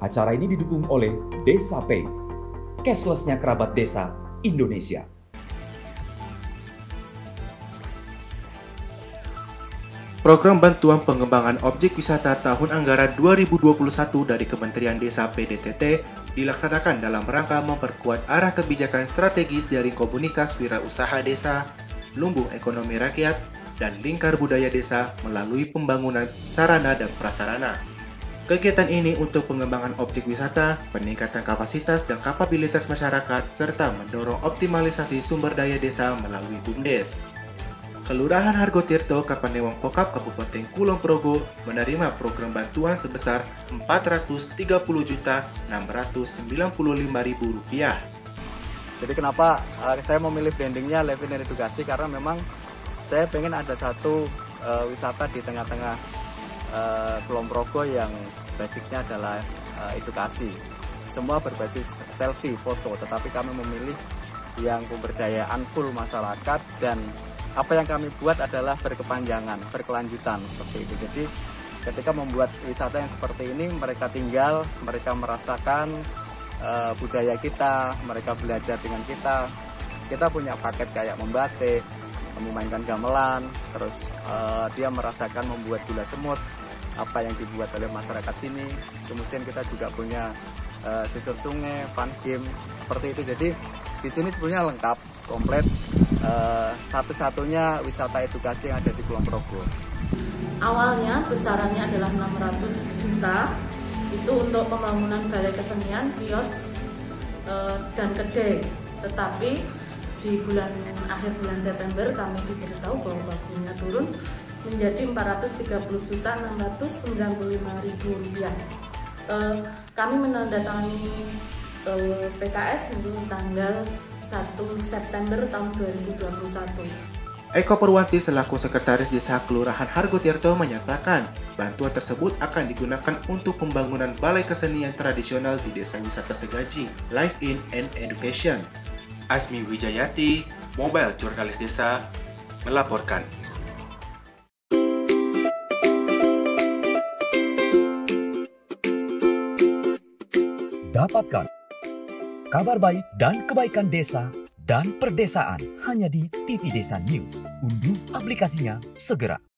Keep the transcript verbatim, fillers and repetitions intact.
Acara ini didukung oleh Desa Pay, cashless-nya kerabat desa Indonesia. Program Bantuan Pengembangan Objek Wisata tahun anggaran dua ribu dua puluh satu dari Kementerian Desa P D T T dilaksanakan dalam rangka memperkuat arah kebijakan strategis jaring komunitas wirausaha desa, lumbung ekonomi rakyat, dan lingkar budaya desa melalui pembangunan sarana dan prasarana. Kegiatan ini untuk pengembangan objek wisata, peningkatan kapasitas dan kapabilitas masyarakat, serta mendorong optimalisasi sumber daya desa melalui BUMDes. Kelurahan Hargotirto, Kapanewon Kokap, Kabupaten Kulon Progo menerima program bantuan sebesar empat ratus tiga puluh juta enam ratus sembilan puluh lima ribu rupiah. Jadi kenapa uh, saya memilih brandingnya Live in Edukasi, karena memang saya pengen ada satu uh, wisata di tengah-tengah uh, Kulon Progo yang basicnya adalah uh, edukasi. Semua berbasis selfie, foto, tetapi kami memilih yang pemberdayaan full masyarakat, dan apa yang kami buat adalah berkepanjangan, berkelanjutan seperti itu. Jadi ketika membuat wisata yang seperti ini, mereka tinggal, mereka merasakan uh, budaya kita, mereka belajar dengan kita. Kita punya paket kayak membatik, memainkan gamelan, terus uh, dia merasakan membuat gula semut, apa yang dibuat oleh masyarakat sini. Kemudian kita juga punya uh, susur sungai, fun game, seperti itu. Jadi di sini sebenarnya lengkap, komplit. Uh, satu-satunya wisata edukasi yang ada di Kulon Progo. Awalnya besarannya adalah enam ratus juta, itu untuk pembangunan balai kesenian, kios, uh, dan kedai. Tetapi di bulan akhir bulan September kami diberitahu bahwa bakunya turun menjadi empat ratus tiga puluh juta enam ratus sembilan puluh lima ribu rupiah. Uh, kami menandatangani uh, P K S untuk tanggal satu September tahun dua ribu dua puluh satu. Eko Purwanti selaku Sekretaris Desa Kelurahan Hargotirto menyatakan bantuan tersebut akan digunakan untuk pembangunan balai kesenian tradisional di Desa Wisata Segaji, Live in and Education. Asmi Wijayati, Mobile Jurnalis Desa, melaporkan. Dapatkan kabar baik dan kebaikan desa dan perdesaan hanya di T V Desa News. Unduh aplikasinya segera.